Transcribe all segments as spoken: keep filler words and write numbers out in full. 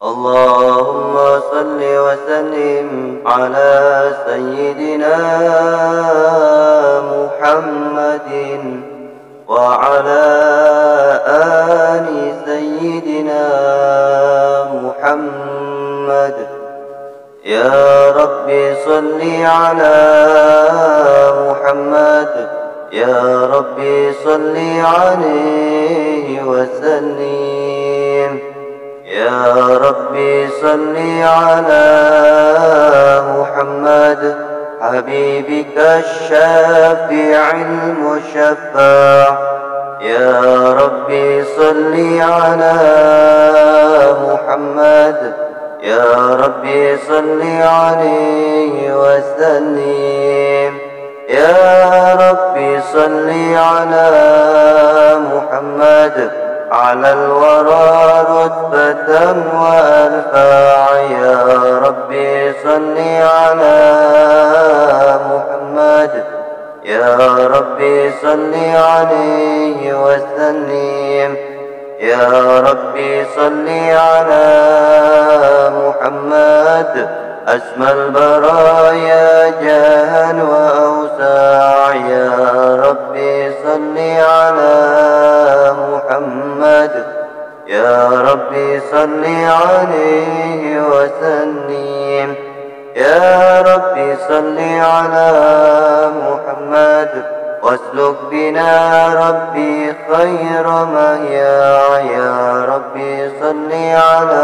اللهم صل وسلم على سيدنا محمد وعلى آل سيدنا محمد. يا رب صل على محمد، يا رب صل عليه وسلم. يا رب صل على محمد حبيبك الشافع المشفع. يا رب صل على محمد، يا رب صل عليه وسلم. يا رب صل على محمد على الورى رتبة وأرفع. يا رب صل على محمد، يا رب صل عليه وسلم. يا رب صل على محمد أسمى البرايا جاها وأوساع. يا رب صل على محمد، يا رب صل عليه وسلم. يا رب صل على محمد واسلك بنا ربي خير مهيا. يا رب صل على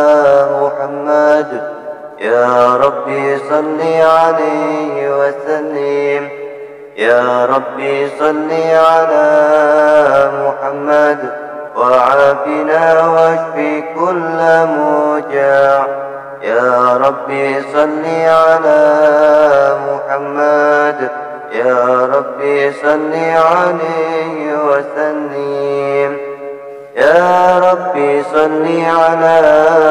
محمد، يا رب صل عليه وسلم. يا رب صل على محمد وعافنا واشف كل موجع. يا رب صل على محمد، يا رب صل عليه وسلم. يا رب صل على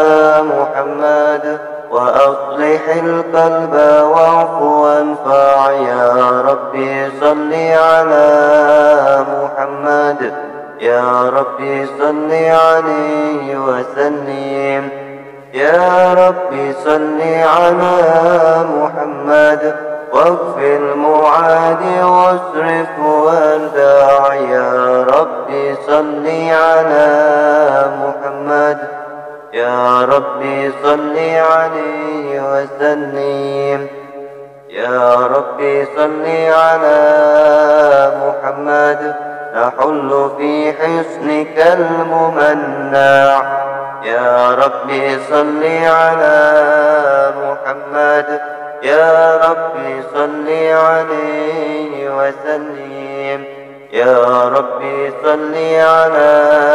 محمد وأصلح القلب واعف وانفع. يا رب صل على محمد، يا رب صل عليه وسلم. يا رب صل على محمد واكف المعاد واصرف والداع. يا رب صل على محمد، يا رب صل عليه وسلم. يا رب صل على محمد نحل في حصنك الممنع. يا رب صل على محمد، يا رب صل عليه وسلم. يا رب صل على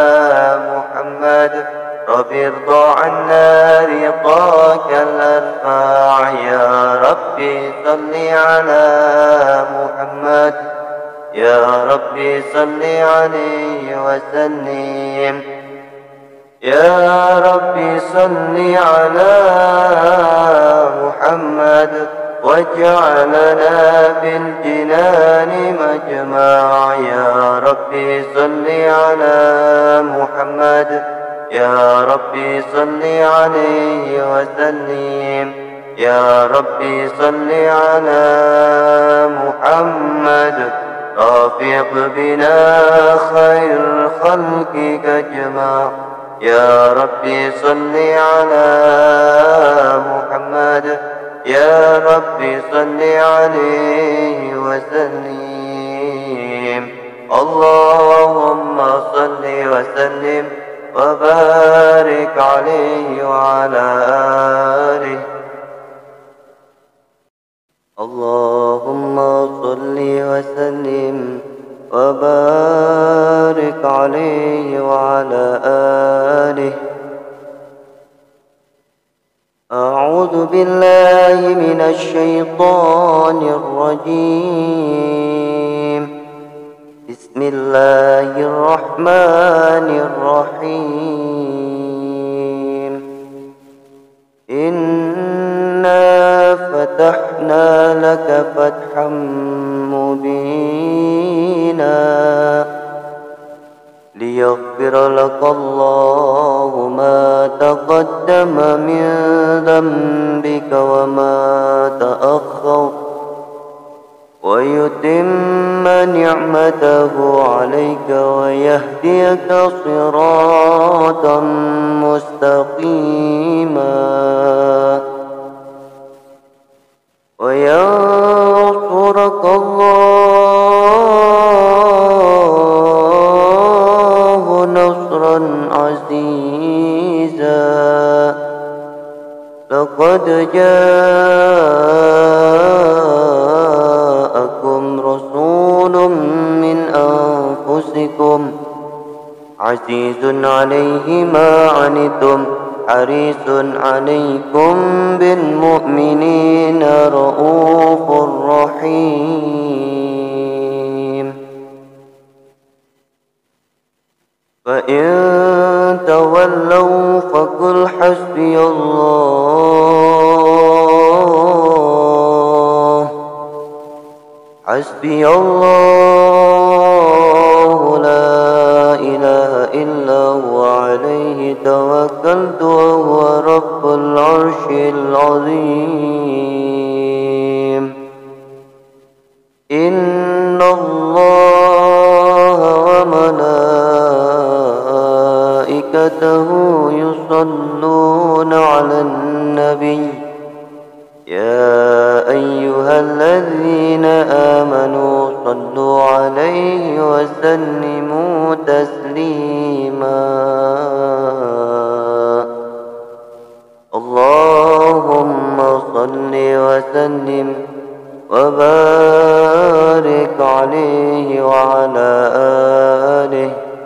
محمد رب ارضى عنا رضاك الأرفع. يا رب صل على محمد، يا رب صل عليه وسلم. يا رب صل على محمد واجعلنا بالجنان مجمع. يا رب صل على محمد، يا رب صل عليه وسلم. يا رب صل على محمد رافق بنا خير خلقك اجمع. يا رب صل على محمد، يا رب صل عليه وسلم. اللهم صل وسلم وبارك عليه وعلى آله. اللهم صل وسلم وبارك عليه وعلى آله. أعوذ بالله من الشيطان الرجيم. بسم الله الرحمن الرحيم. إنا فتحنا لك فتحا مبينا ليغفر لك الله ما تقدم من ذنبك وما تأخر ويتم نعمته عليك ويهديك صراطا مستقيما وينصرك الله نصرا عزيزا لقد جاءكم رسول من أنفسكم عزيز عليه ما عنتم حريص عليكم بالمؤمنين رؤوف رحيم فإن تولوا فقل حسبي الله حسبي الله لا إله إلا هو عليه توكلت وهو رب العرش العظيم إن الله وملائكته يصلون على النبي يا أيها الذين آمنوا صلوا عليه وسلموا تسليما اللهم صل وسلم وبارك عليه وعلى آله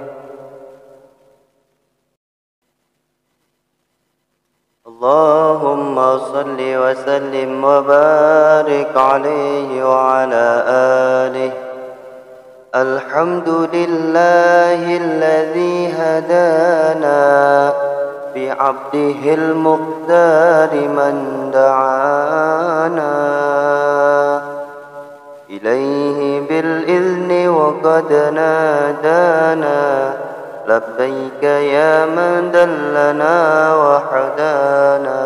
اللهم صل وسلم وبارك عليه وعلى آله الحمد لله الذي هدانا بعبده المختار من دعانا إليه بالإذن وقد نادانا لبيك يا من دلنا وحدانا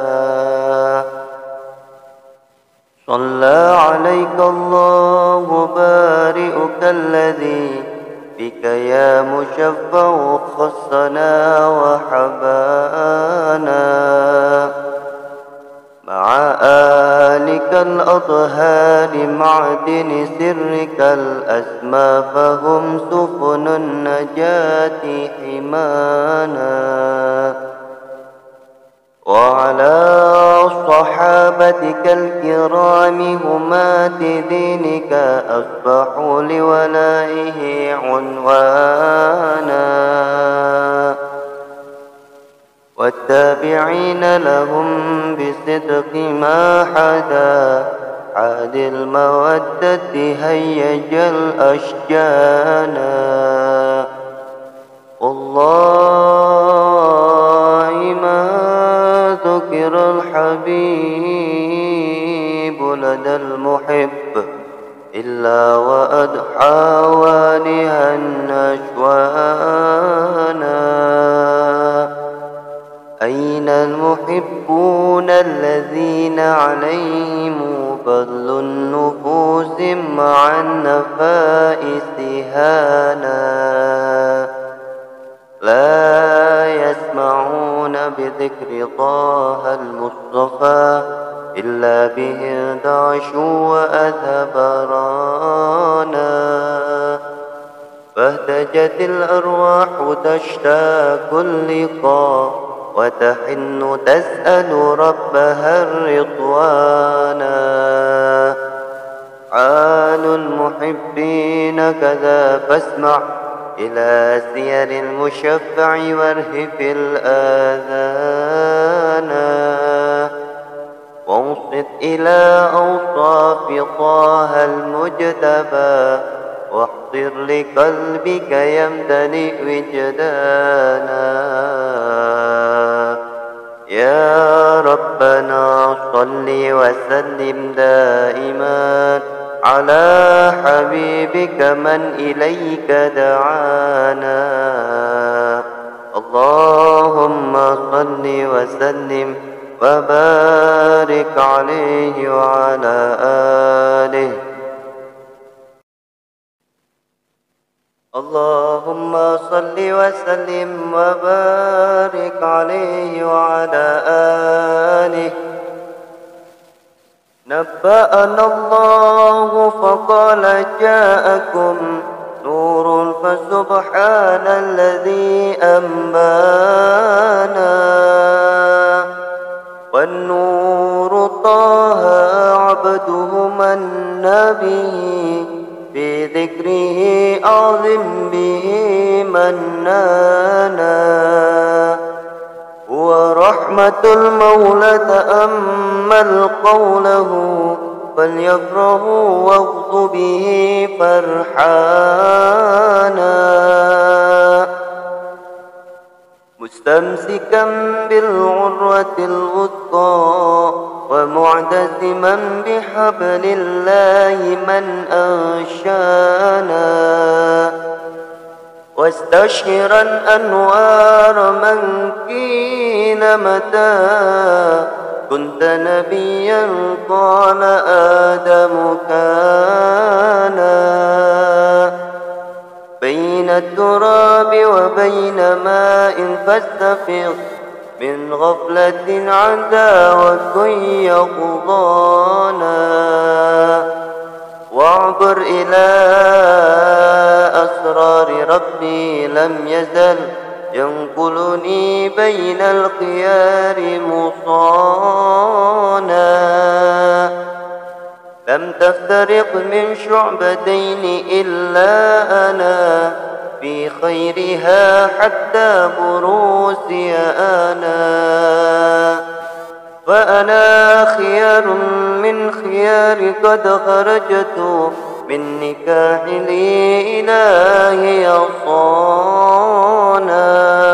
صلى عليك الله بارئك الذي بك يا مشفع خصنا وحبانا مع آلك الأطهار معدن سرك الأسمى فهم سفن النجاة حمانا وعلى صحابتك الكرام همات دينك أصبحوا لولائه عنوانا والتابعين لهم بصدق ما حدا عاد المودة هيج الأشجانا والله ما ذكر الحبيب لدى المحب إلا وأضحى والها أشوانا أين المحبون الذين عليهم بذل النفوس مع النفائس هانا لا يسمعون بذكر طه المصطفى إلا به انتعشوا وأذهب رانا فاهتجت الأرواح تشتاق اللقاء وتحن تسأل ربها الرضوانا حال المحبين كذا فاسمع إلى سير المشفع وارهف الآذان وانصت إلى أوصاف طه المجتبى واحضر لقلبك يمتلئ وجدانا يا ربنا صل وسلم دائما على حبيبك من إليك دعانا اللهم صل وسلم وبارك عليه وعلى آله. اللهم صل وسلم وبارك عليه وعلى آله. نبأنا الله فقال جاءكم نور فسبحان الذي أنبانا والنور طه عبده من به في ذكره أعظم به منانا ورحمة المولى تأمل قوله فليفرحوا واغضوا به فرحانا مستمسكا بالعروة الوثقى ومعتزما بحبل الله من أنشانا واستشهرا أنوار من كين متى كنت نبيا قال آدم كانا بين التراب وبين ماء فاستفض من غفلة عداوة يقضانا واعبر إلى أسرار ربي لم يزل ينقلني بين الخيار مصانا لم تفترق من شعبتين إلا أنا في خيرها حتى بروسي أنا فأنا خيار من خيار قد خرجت من نكاح لي إلهي صانا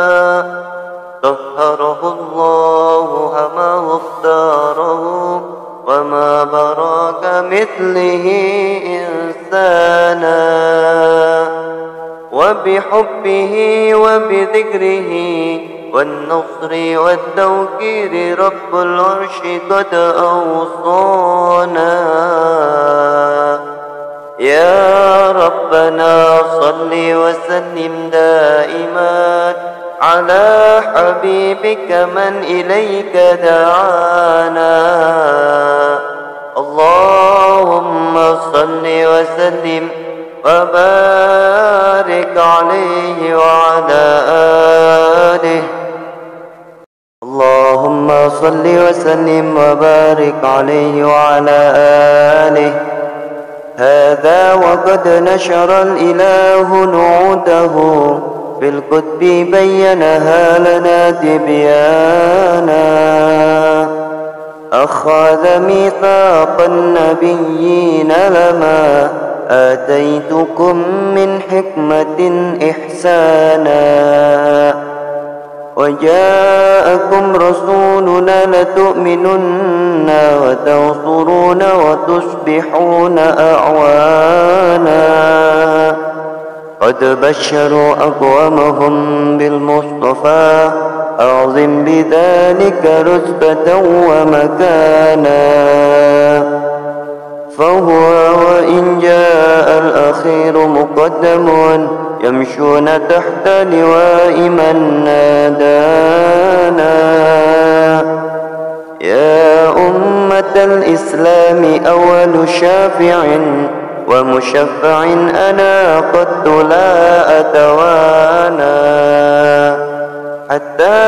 طهره الله وما اختاره وما براك مثله إنسانا وبحبه وبذكره والنصر والتوكير رب العرش قد أوصانا يا ربنا صل وسلم دائما على حبيبك من إليك دعانا اللهم صل وسلم وبارك عليه وعلى آله اللهم صل وسلم وبارك عليه وعلى آله هذا وقد نشر الإله نعوته في الكتب بينها لنا تبيانا أخذ ميثاق النبيين لما آتيتكم من حكمة إحسانا وجاءكم رسولنا لتؤمنن وتنصرون وتصبحون أعوانا قد بشروا أقوامهم بالمصطفى أعظم بذلك رتبة ومكانا فهو وإن جاء الأخير مقدم يمشون تحت لواء من نادانا يا أمة الإسلام أول شافع ومشفع أنا قد لا أتوانى حتى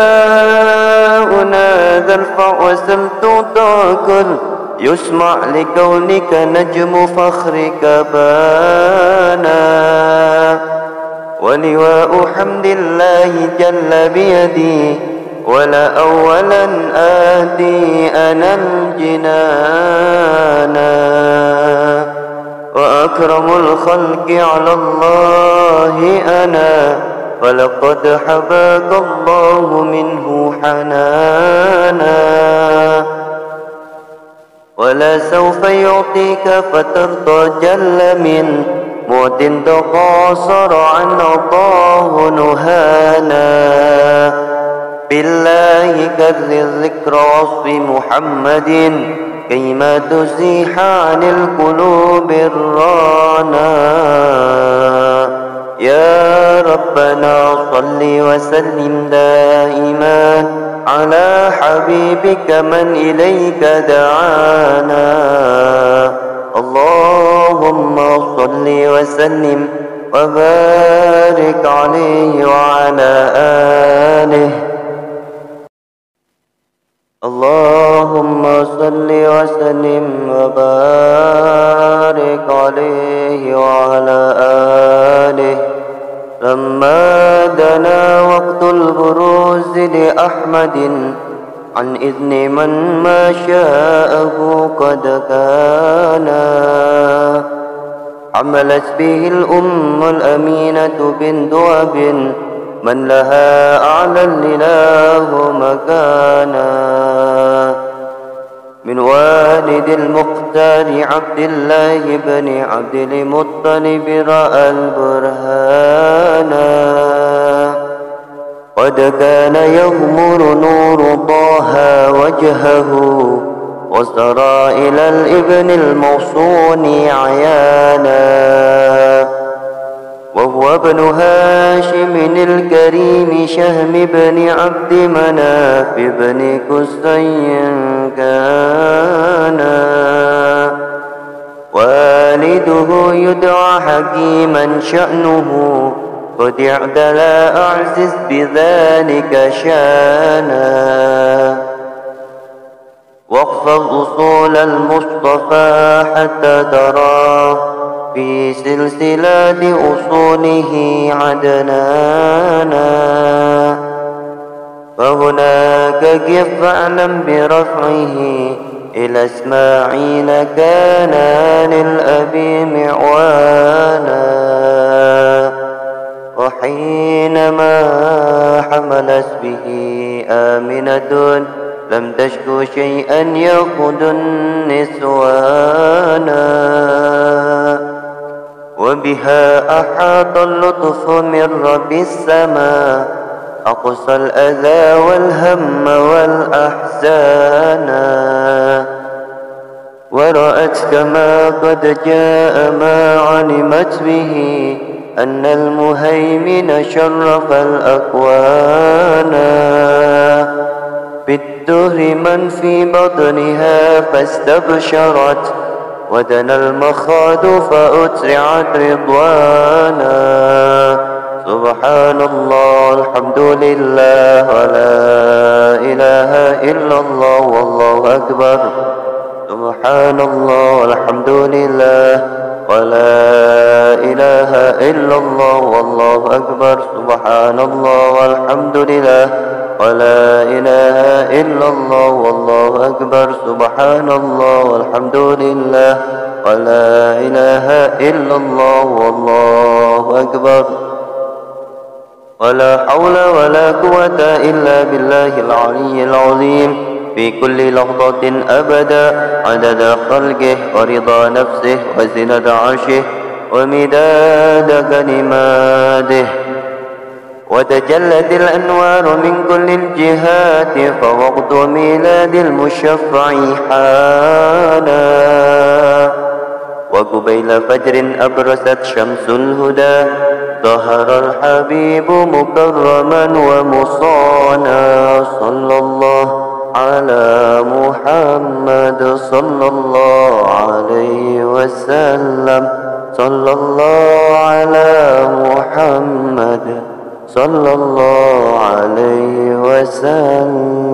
أنادى الفع وسلت تعقل يسمع لكونك نجم فخرك بانا ولواء حمد الله جل بيدي ولا أولا آتي أنا الجنانا وأكرم الخلق على الله أنا ولقد حباك الله منه حنانا ولا سوف يعطيك فترضى جل من موت تقاصر عن عطاه نهانا بالله كرر ذكر وصف محمد كيما تزيح عن القلوب الرانا. يا ربنا صل وسلم دائما على حبيبك من إليك دعانا. اللهم صل وسلم وبارك عليه وعلى آله. اللهم صل وسلم وبارك عليه وعلى آله. لما دنا وقت البروز لأحمد عن إذن من ما شاءه قد كان، حملت به الأم الأمينة بنت أب من لها أعلى الإله مكانا. من والد المختار عبد الله بن عبد المطلب رأى البرهانا. قد كان يغمر نور طه وجهه وسرى إلى الابن الموصون عيانا. وهو ابن هاشم الكريم شهم بن عبد مناف بن قصي كان. والده يدعى حكيما شأنه قد اعتلى أعزز بذلك شانا. واحفظ أصول المصطفى حتى تراه في سلسلة أصوله عدنانا. فهناك كف فاعلم برفعه إلى إسماعيل كان للأب معوانا. وحينما حملت به آمنة لم تشكو شيئا يأخذ النسوانا. وبها أحاط اللطف من رب السماء أقصى الأذى والهم والأحزانا. ورأت كما قد جاء ما علمت به أن المهيمن شرف الأكوانا. بالدهر من في بطنها فاستبشرت ودنا المخاض فأترعت رضوانا. سبحان الله الحمد لله ولا إله إلا الله والله أكبر. سبحان الله والحمد لله ولا إله إلا الله والله أكبر. سبحان الله والحمد لله ولا إله إلا الله والله أكبر. سبحان الله والحمد لله ولا إله إلا الله والله أكبر. ولا حول ولا قوة إلا بالله العلي العظيم في كل لحظة أبدا عدد خلقه ورضا نفسه وزنة عرشه ومداد كلماته. وتجلت الأنوار من كل الجهات فوقت ميلاد المشفع حانا. وقبيل فجر أبرزت شمس الهدى ظهر الحبيب مكرما ومصانا. صلى الله على محمد صلى الله عليه وسلم. صلى الله على محمد صلى الله عليه وسلم.